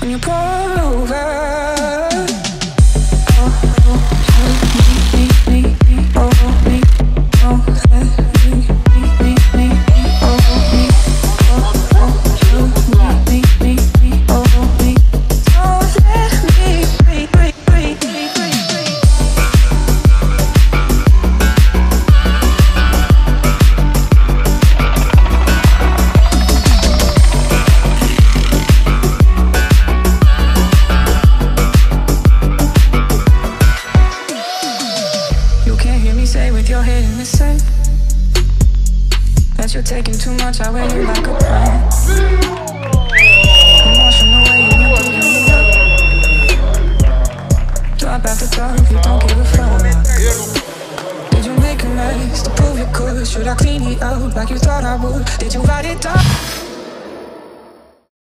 when you pull over. You're taking too much, I wear you like a plant. I'm washing away and you're digging me up. Drop after drop, you don't give a fuck. Did you make a mess to prove you could? Should I clean it up like you thought I would? Did you write it down?